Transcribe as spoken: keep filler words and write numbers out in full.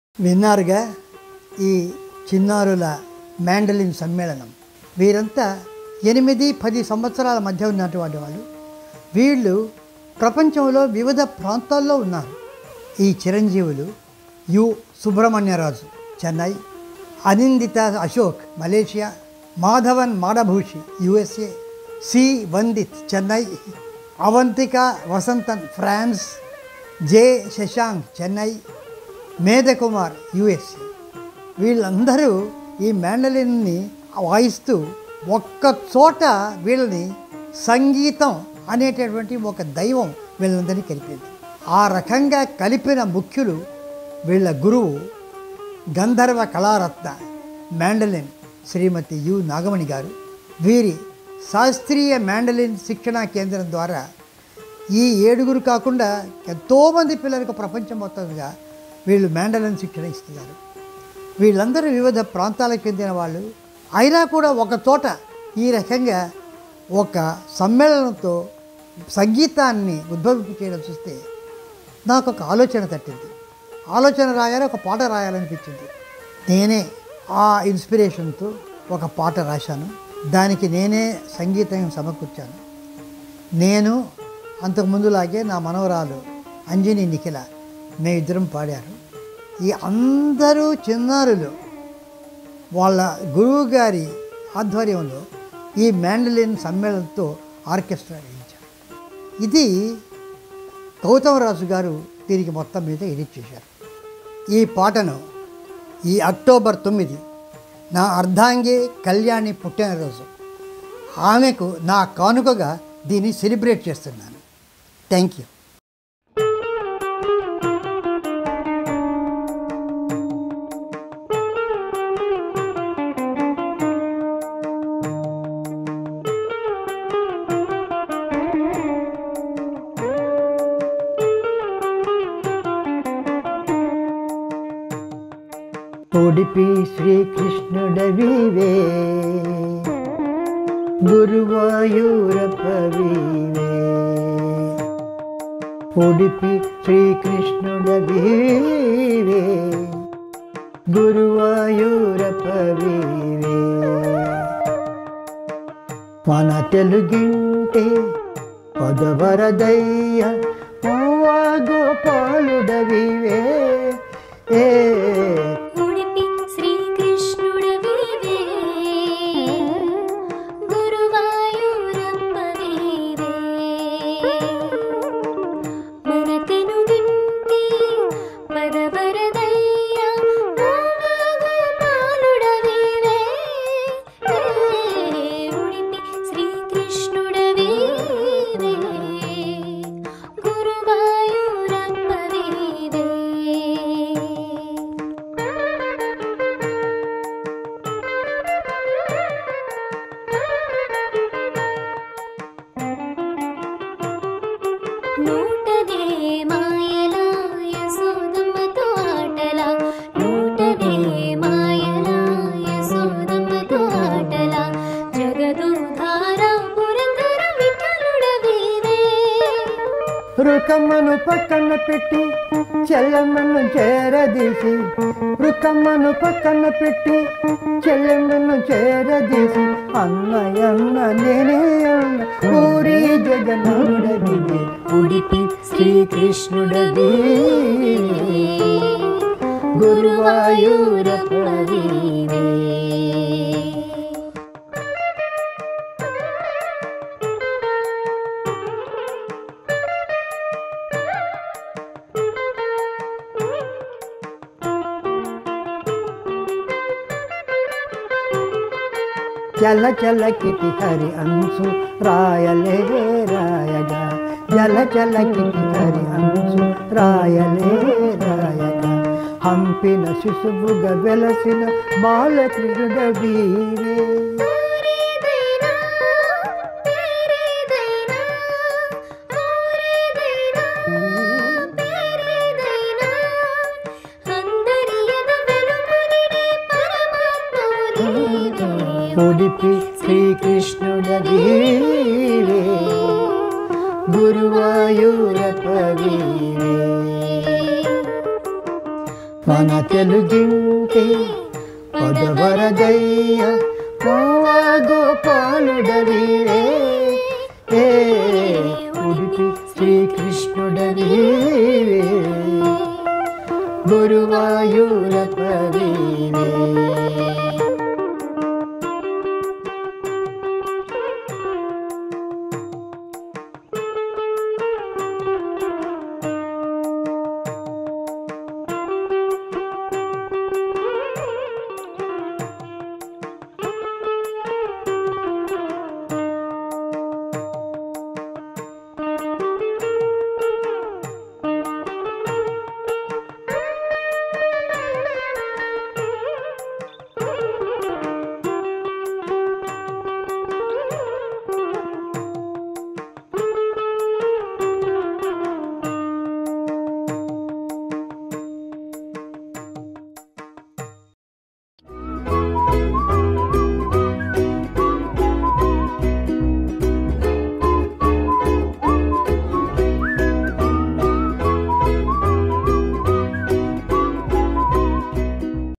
విన్నారుగా ఈ చిన్నారుల మ్యాండలిన్ సమ్మేళనం. వీరంతా ఎనిమిది పది సంవత్సరాల మధ్య ఉన్నటువంటి వాళ్ళు. వీళ్ళు ప్రపంచంలో వివిధ ప్రాంతాల్లో ఉన్నారు. ఈ చిరంజీవులు U Subrahmanyaraju Chennai, Anindita Ashok Malaysia, Madhavan Madabhushi USA, C Vandith Chennai, Avantika Vasanthan France, J Shashank Chennai, Medhakumar USA. వీళ్ళందరూ ఈ మ్యాండలిన్ని వాయిస్తూ ఒక్క చోట వీళ్ళని సంగీతం అనేటటువంటి ఒక దైవం వీళ్ళందరినీ కలిపింది. ఆ రకంగా కలిపిన ముఖ్యులు వీళ్ళ గురువు గంధర్వ కళారత్న మ్యాండలిన్ శ్రీమతి యు నాగమణి గారు. వీరి శాస్త్రీయ మ్యాండలిన్ శిక్షణా కేంద్రం ద్వారా ఈ ఏడుగురు కాకుండా ఎంతోమంది పిల్లలకు ప్రపంచం మొత్తంగా వీళ్ళు మ్యాండలిన్ శిక్షణ ఇస్తున్నారు. వీళ్ళందరూ వివిధ ప్రాంతాలకు చెందిన వాళ్ళు అయినా కూడా ఒక చోట ఈ రకంగా ఒక సమ్మేళనంతో సంగీతాన్ని ఉద్భవింపు చేయడం చూస్తే నాకు ఒక ఆలోచన తట్టింది. ఆలోచన రాయాలి, ఒక పాట రాయాలనిపించింది. నేనే ఆ ఇన్స్పిరేషన్తో ఒక పాట రాశాను. దానికి నేనే సంగీతం సమకూర్చాను. నేను అంతకుముందులాగే నా మనవరాలు అంజని నిఖిల మేమిద్దరం పాడారు. ఈ అందరూ చిన్నారులు వాళ్ళ గురువు గారి ఆధ్వర్యంలో ఈ మ్యాండలిన్ సమ్మేళనంతో ఆర్కెస్ట్రా వేయించారు. ఇది గౌతమరాజు గారు దీనికి మొత్తం మీద ఎడిట్ చేశారు. ఈ పాటను ఈ అక్టోబర్ తొమ్మిది నా అర్ధాంగి కళ్యాణి పుట్టినరోజు, ఆమెకు నా కానుకగా దీన్ని సెలబ్రేట్ చేస్తున్నాను. Thank you. ఉడిపి శ్రీకృష్ణుడవివే గురువాయూరప్పవివే, ఉడిపి శ్రీకృష్ణుడవివే గురువాయూరప్పవివే, మన తెలుగింటే పదవరదయ్య గోపాలుడవివే ఏ రుకమ్మను పక్కన పెట్టి చెల్లెమ్మను చేరదీసి, రుకమ్మను పక్కన పెట్టి చెల్లెమ్మను చేరదీసి, అన్నయన్న నేనే అన్న ఊరి జగన్నాథుడవివే, ఉడిపి శ్రీకృష్ణుడవివే గురువాయూరప్పవివే. చల చల కిటి హరి అంశు రాయలే రాయగా, జల చల కిటి హరి అంశు రాయలే రాయగా, హంపిన శిశువుగ వెలసిన బాలకృష్ణుడవివే, ఉడిపి శ్రీకృష్ణుడవివే గురువాయూరప్పవివే, మన తెలుగింటి పదవరదయ్య గోపాలుడవివే ఏ ఉడిపి శ్రీకృష్ణుడవివే గురువాయూరపవివే